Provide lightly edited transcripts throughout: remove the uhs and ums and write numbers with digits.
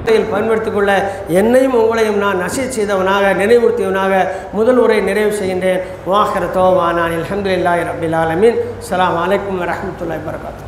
பயன்படுத்திக் கொள்ள என்னையும் உங்களையும் நான் நசீஹத் செய்தவனாக நினைவுறுத்தியவனாக முதல் உரை நிறைவு செய்கின்றேன். வாஹிர தஅவானா அல்ஹம்துலில்லாஹி ரப்பில் ஆலமீன். அஸ்ஸலாமு அலைக்கும் வரஹ்மத்துல்லாஹி வபரகாத்துஹு.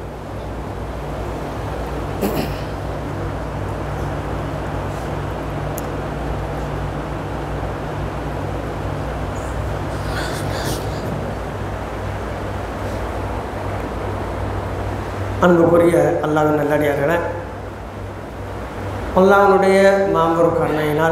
அன்புக்குரிய அல்லாஹ்வின் நல்லடியார்களே, அல்லாஹ்வுடைய மாபெரும் கருணையினால்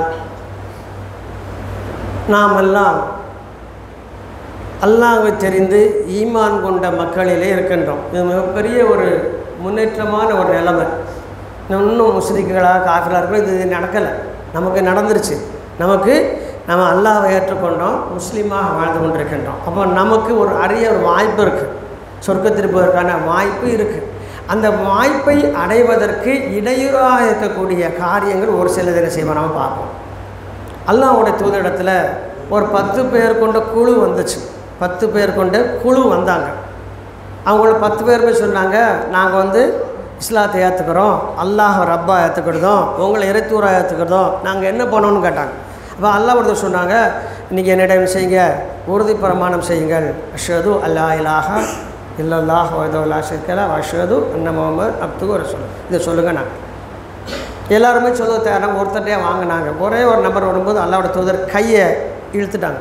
நாமெல்லாம் அல்லாஹ்வை தெரிந்து ஈமான் கொண்ட மக்களிலே இருக்கின்றோம். இது மிகப்பெரிய ஒரு முன்னேற்றமான ஒரு நிலைமை. இன்னும் முஸ்லிம்களாக காஃபிராக இருக்கோம், இது நடக்கலை, நமக்கு நடந்துருச்சு. நம்ம அல்லாஹ்வை ஏற்றுக்கொண்டோம், முஸ்லீமாக வாழ்ந்து கொண்டிருக்கின்றோம். அப்போ நமக்கு ஒரு அரிய ஒரு வாய்ப்பு இருக்குது, சொர்க்கத்திற்கு போவதற்கான வாய்ப்பு இருக்குது. அந்த வாய்ப்பை அடைவதற்கு இடையூறாக இருக்கக்கூடிய காரியங்கள் ஒரு சிலது என்ன செய்வோம் நம்ம பார்ப்போம். அல்லாஹ்வுடைய தூதரிடத்தில் ஒரு 10 பேர் கொண்ட குழு வந்துச்சு. 10 பேர் கொண்ட குழு வந்தாங்க. அவங்கள 10 பேருமே சொன்னாங்க, நாங்கள் இஸ்லாத்தை ஏற்றுக்கிறோம், அல்லாஹ் ரப்பா ஏற்றுக்கிறதும் உங்களை இறைத்தூராக ஏற்றுக்கிறதும் நாங்கள் என்ன பண்ணணும்னு கேட்டாங்க. அப்போ அல்லாஹ் ஒருத்தர் சொன்னாங்க, இன்றைக்கி என்னிடம் செய்யுங்க, உறுதி பிரமாணம் செய்யுங்கள். அஷ்ஹது அல்லா இலாஹ இல்லல்லாஹு வஹ்தஹு லா ஷரீக லஹு வ அஷ்ஹது அன்ன முஹம்மதன் அப்துஹு வ ரசூலுஹு. இதை சொல்லுங்கள். நான் எல்லாருமே சொல்ல தேவையான ஒருத்தட்டையாக வாங்கினாங்க. ஒரே ஒரு நம்பர் வரும்போது அல்லாஹ்வோட தூதர் கையை இழுத்துட்டாங்க,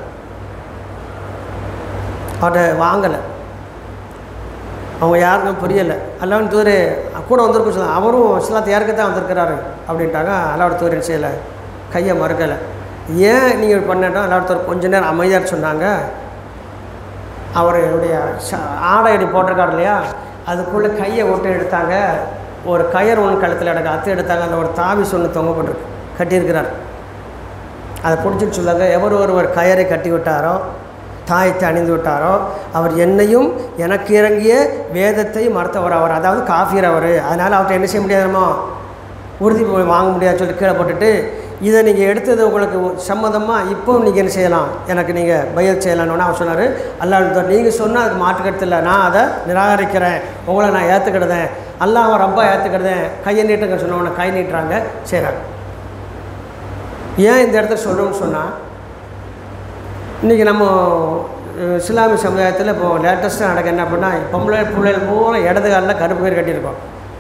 அவரை வாங்கலை. அவங்க யாருக்கும் புரியலை. அல்லாஹ்வின் தூதர் கூட வந்திருக்கும் சொன்னாங்க, அவரும் இஸ்லாத்தை யாருக்கு தான் வந்திருக்கிறாரு அப்படின்ட்டாங்க. அல்லாஹ்வோட தூதர் என்ன செய்யலை, கையை மறுக்கலை. ஏன் நீங்கள் பண்ணட்டோம்? அல்லாஹ்வோட தூதர் கொஞ்ச நேரம் அமைதியாக சொன்னாங்க. அவருடைய ஆடை அடி போட்டிருக்காரு இல்லையா, அதுக்குள்ளே கையை விட்டு எடுத்தாங்க. ஒரு கயர் ஒன்று கழுத்தில் அத்து எடுத்தாங்க. அதில் ஒரு தாவிஸ் ஒன்று தொங்கப்பட்டிருக்கு, கட்டியிருக்கிறார். அதை பிடிச்சிட்டு சொல்லாங்க, ஒருவர் கயரை கட்டி விட்டாரோ, தாயத்தை அணிந்து விட்டாரோ, அவர் என்னையும் எனக்கு இறங்கிய வேதத்தையும் மறுத்தவர் அவர், அதாவது காஃபிர் அவர். அதனால் அவர்கிட்ட என்ன செய்ய முடியாதுமோ, உறுதி வாங்க முடியாது சொல்லி கீழே போட்டுட்டு, இதை நீங்கள் எடுத்தது உங்களுக்கு சம்மதமாக இப்போ நீங்கள் என்ன செய்யலாம், எனக்கு நீங்கள் பையத் செய்யலான்னு அவர் சொன்னார். அல்லாஹ் நீங்கள் சொன்னால் அதுக்கு மாற்றுக்கருத்து இல்லை, நான் அதை நிராகரிக்கிறேன், உங்களை நான் ஏற்றுக்கிடுதேன், அல்லாஹ் ரப்பா ஏற்றுக்கிடுதேன், கையை நீட்டுங்க சொன்னவனை கை நீட்டுறாங்க, செய்கிறாங்க. ஏன் இந்த இடத்துல சொல்கிறோம்னு சொன்னால், இன்றைக்கி நம்ம இஸ்லாமிய சமுதாயத்தில் இப்போது லேட்டஸ்ட்டாக நடக்க என்ன அப்படின்னா, பிள்ளைகள் பூரா இடது காலில் கருப்பு பேர் கட்டியிருக்கோம்,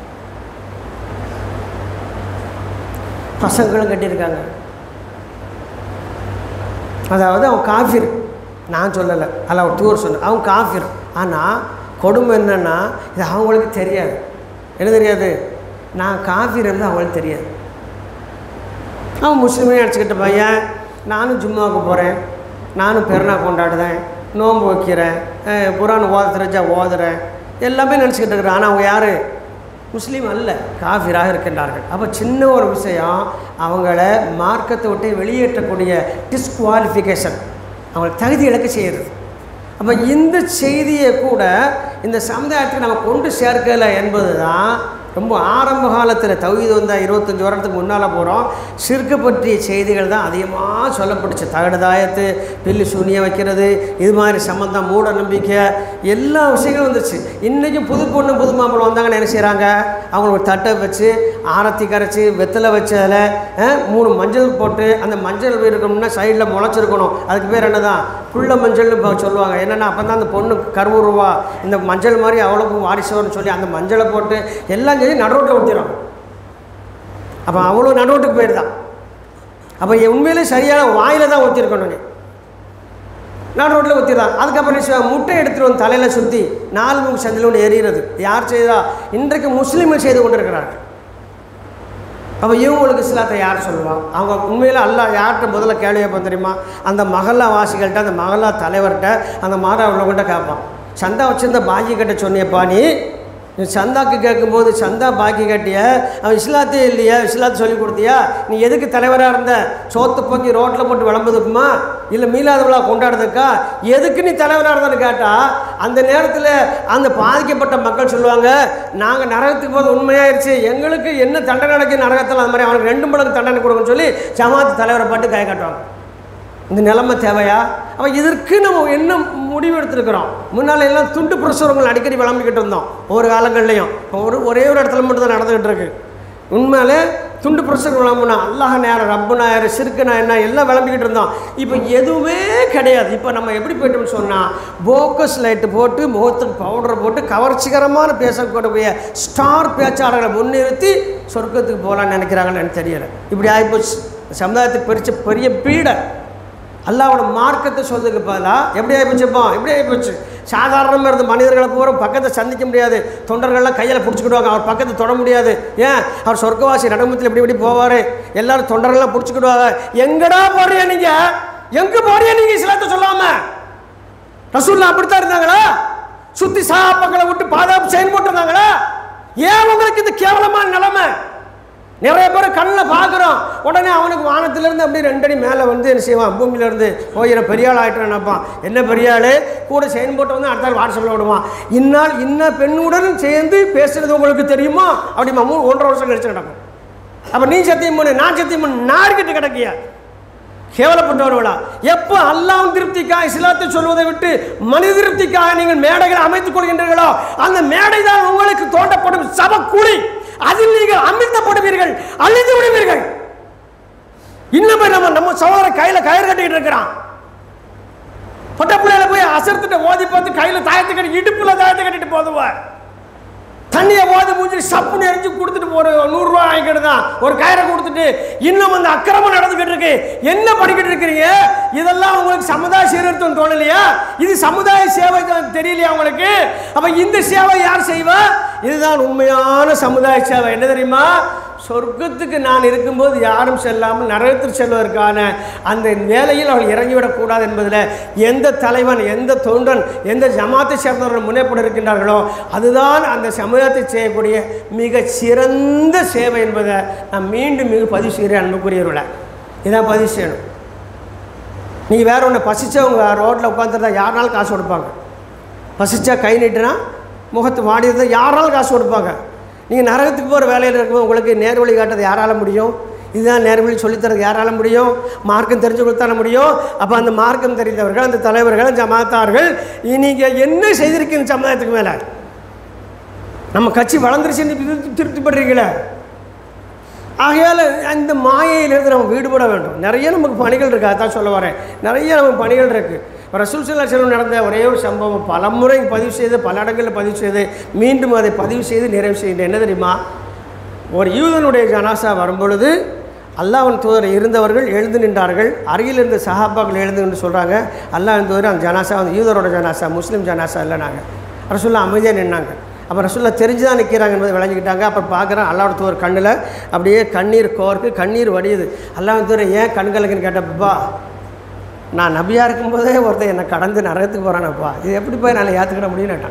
பசங்களும் கட்டியிருக்காங்க. அதாவது அவன் காஃபிர், நான் சொல்லலை, அல்ல அவர் தூர் சொன்ன, அவன் காஃபிர். ஆனால் கொடுமை என்னென்னா, இது அவங்களுக்கு தெரியாது. என்ன தெரியாது? நான் காஃபிர் இருந்து அவங்களுக்கு தெரியாது. அவன் முஸ்லீமே நினச்சிக்கிட்ட பையன், நானும் ஜும்மாவுக்கு போகிறேன், நானும் பெருநாள் கொண்டாடுறேன், நோன்பு வைக்கிறேன், குரான் ஓத தெரிஞ்சா ஓதுறேன், எல்லாமே நினச்சிக்கிட்டு இருக்கிறேன். ஆனால் அவங்க யார்? முஸ்லீம் அல்ல, காஃபிராக இருக்கின்றார்கள். அப்போ சின்ன ஒரு விஷயம் அவங்கள மார்க்கத்தை விட்டு வெளியேற்றக்கூடிய டிஸ்குவாலிஃபிகேஷன், அவங்களை தகுதி இழக்க செய்கிறது. அப்போ இந்த செய்தியை கூட இந்த சமுதாயத்துக்கு நம்ம கொண்டு சேர்க்கலை என்பது தான் ரொம்ப ஆரம்ப காலத்தில் தௌஹீத் வந்தால் 25 வருடத்துக்கு முன்னால் போகிறோம். ஷிர்க்கு பற்றிய செய்திகள் தான் அதிகமாக சொல்லப்பட்டுச்சு. தகடுதாயத்து, பில்லி சூனியம் வைக்கிறது, இது மாதிரி சம்மந்தம், மூட நம்பிக்கை, எல்லா விஷயங்களும் வந்துச்சு. இன்றைக்கும் புது பொண்ணு புது மாம்பழம் வந்தாங்கன்னு என்ன செய்கிறாங்க, அவங்க ஒரு தட்டை வச்சு ஆரத்தி கரைச்சி வெத்தலை வச்சு அதில் 3 மஞ்சள் போட்டு, அந்த மஞ்சள் இருக்கணும்னா சைடில் முளைச்சிருக்கணும், அதுக்கு பேர் என்ன தான் புள்ள மஞ்சள்னு சொல்லுவாங்க. என்னென்னா அப்போ தான் அந்த பொண்ணு கருவுருவா, இந்த மஞ்சள் மாதிரி அவ்வளோக்கு வாரிசோன்னு சொல்லி அந்த மஞ்சளை போட்டு எல்லாம் நடுரோட்டில் ஊற்றிடும். அப்போ அவ்வளோ நடுரோட்டுக்கு போயிடுதான். அப்போ உண்மையிலே சரியான வாயில் தான் ஊற்றிருக்கணும், நடுரோட்டில் ஊற்றிடுறான். அதுக்கப்புறம் முட்டை எடுத்துகிட்டு வந்து தலையில் சுற்றி 4 மூக்கு சந்தில் ஒன்று எறிகிறது. யார் செய்தா? இன்றைக்கு முஸ்லீம்கள் செய்து கொண்டு இருக்கிறார்கள். அப்போ இவங்களுக்கு இஸ்லாத்தை யார் சொல்லுவாங்க? அவங்க உண்மையில் அல்லாஹ் யார்கிட்ட முதல்ல கேள்வி கேட்பான் தெரியுமா? அந்த மஹல்லா வாசிகள்கிட்ட, அந்த மஹல்லா தலைவர்கிட்ட, அந்த மாதா உள்ளவங்கள்ட்ட கேட்பான். சந்தா வச்சுருந்த பாக்கி கட்ட சொன்னியப்பா, நீ சந்தாக்கு கேட்கும்போது சந்தா பாக்கி கட்டிய, அவன் இஸ்லாத்தே இல்லையா, இஸ்லாத்தை சொல்லி கொடுத்தியா, நீ எதுக்கு தலைவராக இருந்த? சோத்து பொங்கி ரோட்டில் போட்டு விளம்புதுக்குமா, இல்லை மீளாத விழா கொண்டாடுறதுக்கா, எதுக்கு நீ தலைவராக இருந்தான்னு கேட்டால், அந்த நேரத்தில் அந்த பாதிக்கப்பட்ட மக்கள் சொல்லுவாங்க, நாங்கள் நரகத்துக்கு போது உண்மையாயிருச்சு, எங்களுக்கு என்ன தண்டனை நடக்குது நரகத்தில், அது மாதிரி அவனுக்கு 2 மடங்கு தண்டனை கொடுக்குன்னு சொல்லி ஜமாத்து தலைவரை பாட்டு கை காட்டுவாங்க. இந்த நிலைமை தேவையா? அப்போ இதற்கு நம்ம என்ன முடிவு எடுத்துருக்கிறோம்? முன்னால் எல்லாம் துண்டு பிரசுரங்கள் அடிக்கடி விளம்பிக்கிட்டு இருந்தோம் ஒவ்வொரு காலங்கள்லையும். ஒரே ஒரு இடத்துல மட்டும் தான் நடந்துக்கிட்டு இருக்கு. உண்மையிலே துண்டு பிரசங்க விளம்புனா அல்லாஹ் நேரம் ரப்புனா யார் சிறுக்குனா என்ன எல்லாம் விளம்பிக்கிட்டு இருந்தோம். இப்போ எதுவுமே கிடையாது. இப்போ நம்ம எப்படி போய்ட்டோம்னு சொன்னால் போக்கஸ் லைட்டு போட்டு முகத்துக்கு பவுடரை போட்டு கவர்ச்சிகரமான பேசக்கூடிய ஸ்டார் பேச்சாளர்களை முன்னிறுத்தி சொர்க்கத்துக்கு போகலான்னு நினைக்கிறாங்கன்னு எனக்கு தெரியலை. இப்படி ஆகிப்போச்சு சமுதாயத்துக்கு பெரிய பெரிய பீடை. அல்லாவோட மார்க்கத்தை சொல்றதுக்கு பதிலாக எப்படி ஆகிப்போச்சுப்போம், எப்படி ஆகிப்போச்சு. சாதாரணமாக இருந்த மனிதர்களை பூரா பக்கத்தை சந்திக்க முடியாது, தொண்டர்கள்லாம் கையில் பிடிச்சிக்கிடுவாங்க, அவர் பக்கத்தை தொட முடியாது. ஏன் அவர் சொர்க்கவாசி நடுமத்தில் எப்படி எப்படி போவார், எல்லாரும் தொண்டர்கள்லாம் பிடிச்சிக்கிடுவாங்க. எங்கடா போறியா நீங்கள், எங்கே போறியா நீங்கள் இஸ்லாத்தை சொல்லாமல்? ரசூலுல்லாஹ் அப்படித்தான் இருந்தாங்களா? சுற்றி சஹாபாக்களை விட்டு பாதுகாப்பு செயின் போட்டிருந்தாங்களா? ஏன் உங்களுக்கு இந்த கேவலமான நிலைமை? நிறைய பேர் கண்ணில் பார்க்குறோம், உடனே அவனுக்கு வானத்திலேருந்து அப்படியே 2 அடி மேலே வந்து என்ன செய்வான், பூமியிலேருந்து போயிட பெரிய ஆள் ஆகிட்டு நினைப்பான். என்ன பெரிய ஆள், கூட செயின் போட்டு வந்து அடுத்த வாட்ஸ்அப்பில் விடுவான். இன்னால் இன்ன பெண்ணுடன் சேர்ந்து பேசுகிறது உங்களுக்கு தெரியுமா அப்படிமா 1.5 வருஷம் கழிச்சு நடக்கும். அப்போ நீ சத்தியம் பண்ணு, நான் சத்தியம் பண்ணு, நார்கிட்ட கிடக்கியா கேவலப்பட்டவர்களா? எப்போ அல்லாஹ் திருப்திக்காக இஸ்லாத்தை சொல்வதை விட்டு மனித திருப்திக்காக நீங்கள் மேடைகளை அமைத்துக் கொள்கின்றீர்களோ அந்த மேடை தான் உங்களுக்கு தோண்டப்படும் சபக்கூலி. அதில் நீங்கள் அமிழ்த்தப்படுவீர்கள், அழிந்து விடுவீர்கள். இன்னும் நம்ம சகோதரர் கையில கயிறு கட்டிக்கிட்டு இருக்கிறான். பொட்ட பிள்ளையில போய் அசர்த்திட்ட ஓதி பார்த்து கையில தாயத்தை கட்டி இடுப்புல தாயத்தை கட்டிட்டு போதுவார். தண்ணியை ஓதி மூஞ்சி சப்புன்னு எரிஞ்சு கொடுத்துட்டு ஒரு 100 ரூபா வாங்கிக்கிட்டு தான் ஒரு கயிறை கொடுத்துட்டு இன்னும் அந்த அக்கிரமம் நடந்துகிட்டு இருக்கு. என்ன படிக்கிட்டு இருக்கிறீங்க? இதெல்லாம் உங்களுக்கு சமுதாய சீர்திருத்தம் தோணலையா? இது சமுதாய சேவை தெரியலையா உங்களுக்கு? அப்ப இந்த சேவை யார் செய்வா? இதுதான் உண்மையான சமுதாய சேவை. என்ன தெரியுமா? சொர்க்கத்துக்கு நான் இருக்கும்போது யாரும் செல்லாமல் நரகத்திற்கு செல்வதற்கான அந்த வேலையில் அவர்கள் இறங்கிவிடக்கூடாது என்பதில் எந்த தலைவன், எந்த தொண்டன், எந்த ஜமாத்தை சேர்ந்தவர்கள் முன்னேற்பட இருக்கின்றார்களோ அதுதான் அந்த சமுதாயத்தை செய்யக்கூடிய மிக சிறந்த சேவை என்பதை நான் மீண்டும் பதிவு செய்கிறேன். அன்புக்குரியவர்களை இதான் பதிவு செய்யணும். நீங்கள் வேற ஒன்று பசிச்சவங்க ரோட்டில் உட்காந்துருந்தா யாருனாலும் காசு கொடுப்பாங்க. பசிச்சா கை நீட்டுனா முகத்து வாடிதான் யாராலும் காசு கொடுப்பாங்க. நீங்கள் நரகத்துக்கு போகிற வேலையில் இருக்கும்போது உங்களுக்கு நேர் வழி காட்டுறது யாரால முடியும்? இதுதான் நேர் வழி சொல்லித்தரது யாரால முடியும்? மார்க்கம் தெரிஞ்சு கொடுத்தால முடியும். அப்போ அந்த மார்க்கம் தெரிந்தவர்கள், அந்த தலைவர்கள், ஜமாத்தார்கள் நீங்கள் என்ன செய்திருக்கீங்க சமுதாயத்துக்கு மேலே? நம்ம கட்சி வளர்ந்துருச்சு திருப்திப்படுறீங்களே. ஆகையால் அந்த மாயையிலிருந்து நம்ம வீடுபட வேண்டும். நிறைய நமக்கு பணிகள் இருக்குது, அதான் சொல்ல வரேன். நிறைய நமக்கு பணிகள் இருக்குது. ரசூல் ஸல்லல்லாஹு அலைஹி வஸல்லம் நடந்த ஒரே ஒரு சம்பவம் பல முறை பதிவு செய்து, பல இடங்களில் பதிவு செய்து, மீண்டும் அதை பதிவு செய்து நிறைவு செய்கின்றேன். என்ன தெரியுமா? ஒரு யூதனுடைய ஜனாசா வரும்பொழுது அல்லாஹ்வின் தூதர் இருந்தவர்கள் எழுந்து நின்றார்கள். அருகில் இருந்த சஹாபாக்கள் எழுந்து நின்று சொல்கிறாங்க, அல்லாஹ்வின் தூதர் அந்த ஜனாசா வந்து யூதரோட ஜனாசா, முஸ்லீம் ஜனாசா இல்லை. நாங்கள் ரசூலுல்லாஹ் அமைதியாக நின்னாங்க. அப்போ ரசூலுல்லாஹ் தெரிஞ்சு தான் நிற்கிறாங்க என்பதை விளங்கிக்கிட்டாங்க. அப்புறம் பார்க்குறேன் அல்லாஹ்வின் தூதர் கண்ணில் அப்படியே கண்ணீர் கோர்க்கு, கண்ணீர் வடியுது. அல்லாஹ்வின் தூதர் ஏன் கண்களுக்குன்னு கேட்டப்பா, நான் நபியாக இருக்கும்போதே ஒருத்தர் என்னை கடந்து நரகத்துக்கு போகிறானப்பா, இது எப்படி போய் நான் ஏற்றுக்கிட முடியும்னுட்டான்.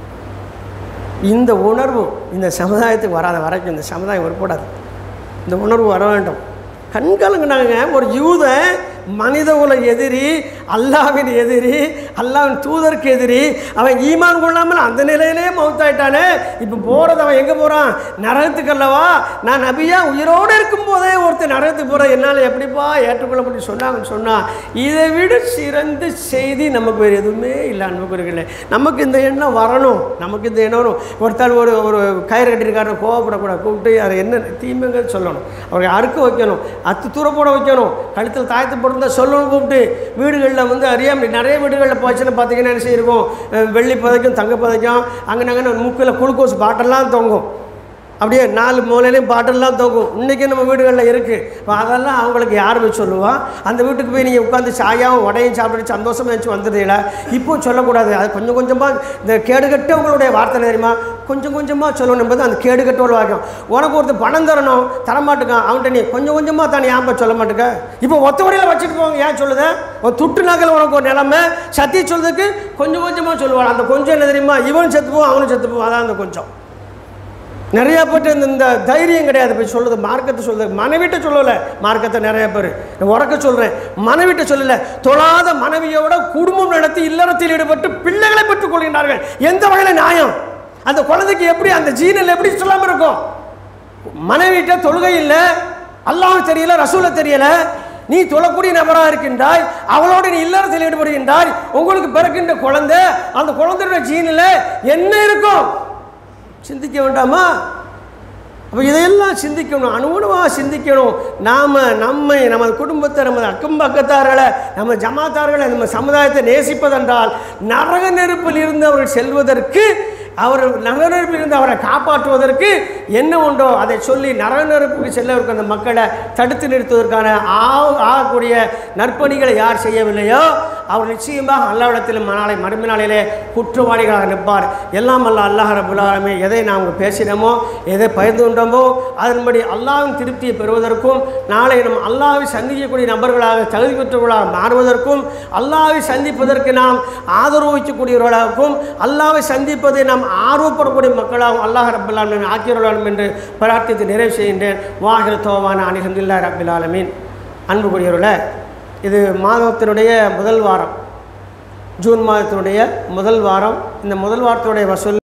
இந்த உணர்வு இந்த சமுதாயத்துக்கு வராத வரைக்கும் இந்த சமுதாயம் உருப்படாது. இந்த உணர்வு வர வேண்டும். கண்கலங்கினாங்க. ஒரு யூதன் மனித உல எதிரி, அல்லாஹ்வின் எதிரி, அல்லாஹ்வின் தூதருக்கு எதிரி, அவன் ஈமான் கொள்ளாமல் அந்த நிலையிலே மௌத்தாயிட்டானே. இப்போ போகிறது அவன் எங்கே போகிறான்? நரகத்துக்கு அல்லவா? நான் நபியா உயிரோடு இருக்கும்போதே ஒருத்தர் நரகத்துக்கு போகிறேன், என்னால் எப்படிப்பா ஏற்றுக்கொள்ள முடியும் சொன்னாங்கன்னு சொன்னால் இதை விட சிறந்த செய்தி நமக்கு வேறு எதுவுமே இல்லை. அன்புக்குரியவர்களே, நமக்கு இந்த எண்ணம் வரணும். நமக்கு இந்த எண்ணம் வரும். ஒருத்தால் ஒரு கயிறு கட்டியிருக்காரு, கோவப்படக்கூடாது, கூப்பிட்டு அதை என்ன தீமைங்க சொல்லணும், அவரை அறுக்க வைக்கணும், தூர போட வைக்கணும், கழுத்தில் தாயத்தை போட்டு சொல்லணும், கூப்பிட்டு. வீடுகளில் வந்து அறியாமல் நிறைய வீடுகளில் போச்சுன்னு பார்த்தீங்கன்னா என்ன செய்யிருக்கும், வெள்ளி பதைக்கும் தங்க பதைக்கும், அங்கே நாங்கள் மூக்கில் குளுக்கோஸ் பாட்டெல்லாம் தொங்கும், அப்படியே 4 மூலையிலையும் பாட்டெல்லாம் தொங்கும். இன்றைக்கி நம்ம வீடுகளில் இருக்குது. இப்போ அதெல்லாம் அவங்களுக்கு யார் போய் சொல்லுவான்? அந்த வீட்டுக்கு போய் நீங்கள் உட்காந்து சாயாவும் உடையும் சாப்பிட்டு சந்தோஷமாக வச்சு வந்துடுறீங்களா? இப்போ சொல்லக்கூடாது. அது கொஞ்சம் கொஞ்சமாக இந்த கேடுகட்டவங்களுடைய வார்த்தை தெரியுமா? கொஞ்சம் கொஞ்சமாக சொல்லணும் என்பது அந்த கேடுகட்டோட வாக்கியம். உனக்கு ஒருத்தர் பணம் தரணும், தரமாட்டுக்கான், அவன்கிட்ட நீ கொஞ்சம் கொஞ்சமாக தானே ஏன் சொல்ல மாட்டேக்க? இப்போ ஒத்த வழியில் வச்சுட்டு போவாங்க. ஏன் சொல்லுத? ஒரு துட்டு நகல் உனக்கு ஒரு நிலைமை சத்திய சொல்றதுக்கு கொஞ்சம் கொஞ்சமாக சொல்லுவாள். அந்த கொஞ்சம் என்ன தெரியுமா? இவனும் செத்துப்போம், அவனும் செத்துப்போம். அதான் அந்த கொஞ்சம். நிறையா பேர் இந்த தைரியம் கிடையாது. போய் சொல்லுது மார்க்கத்தை சொல்லுது. மனைவிட்ட சொல்லலை மார்க்கத்தை. நிறைய பேர் உறக்க சொல்கிறேன், மனைவிட்ட சொல்லலை. தொழாத மனைவியோட குடும்பம் நடத்தி இல்லறத்தில் ஈடுபட்டு பிள்ளைகளை பெற்றுக் கொள்கின்றார்கள். எந்த வகையில் நியாயம்? அந்த குழந்தைக்கு எப்படி அந்த ஜீனில் எப்படி சொல்லாமல் இருக்கும்? மனைவிட்ட தொழுகை இல்லை, அல்லாஹ் தெரியல, ரசூலை தெரியல, நீ தொழக்கூடிய நபராக இருக்கின்றாய், அவளோடு நீ இல்லறத்தில் ஈடுபடுகின்றாய். உங்களுக்கு பிறக்கின்ற குழந்தை, அந்த குழந்தையோட ஜீனில் என்ன இருக்கும்? சிந்திக்க வேண்டாமா? அப்போ இதையெல்லாம் சிந்திக்கணும், அணுகுணமாக சிந்திக்கணும். நாம் நம்மை, நமது குடும்பத்தை, நமது அக்கம் பக்கத்தார்களை, நம்ம ஜமாத்தார்களை, நம்ம சமுதாயத்தை நேசிப்பதென்றால் நரக நெருப்பில் இருந்து அவர்கள் செல்வதற்கு, அவர் நரக நெருப்பில் இருந்து அவரை காப்பாற்றுவதற்கு என்ன உண்டோ அதை சொல்லி நரக நெருப்புக்கு செல்லவருக்கு அந்த மக்களை தடுத்து நிறுத்துவதற்கான ஆகக்கூடிய நற்பணிகளை யார் செய்யவில்லையோ அவர் நிச்சயமாக அல்லாஹ்விடத்தில் நாளை மறுமை நாளிலே குற்றவாளிகளாக நிற்பார். எல்லாம் அல்லாஹ் ரப்பல் ஆலமீன் எதை நாம் பேசினோமோ, எதை பகிர்ந்து கொண்டோமோ அதன்படி அல்லாஹ்வின் திருப்தியை பெறுவதற்கும், நாளை நம் அல்லாஹ்வை சந்திக்கக்கூடிய நபர்களாக தகுதி பெற்றவர்களாக மாறுவதற்கும், அல்லாஹ்வை சந்திப்பதற்கு நாம் ஆதரவு வைக்கக்கூடியவர்களாகவும், அல்லாஹ்வை சந்திப்பதை நாம் ஆர்வப்படக்கூடிய மக்களாகவும் அல்லாஹ் ரப்பல் ஆலமீன் ஆக்கியவர்களாகும் என்று பிரார்த்தித்து நிறைவு செய்கின்றேன். வாஹிரு தௌவானா அல்ஹம்துலில்லாஹி ரப்பில் ஆலமீன். அன்புக்குரியவர்களே, இது மாதத்தினுடைய முதல் வாரம், ஜூன் மாதத்தினுடைய முதல் வாரம். இந்த முதல் வாரத்தினுடைய வசூல்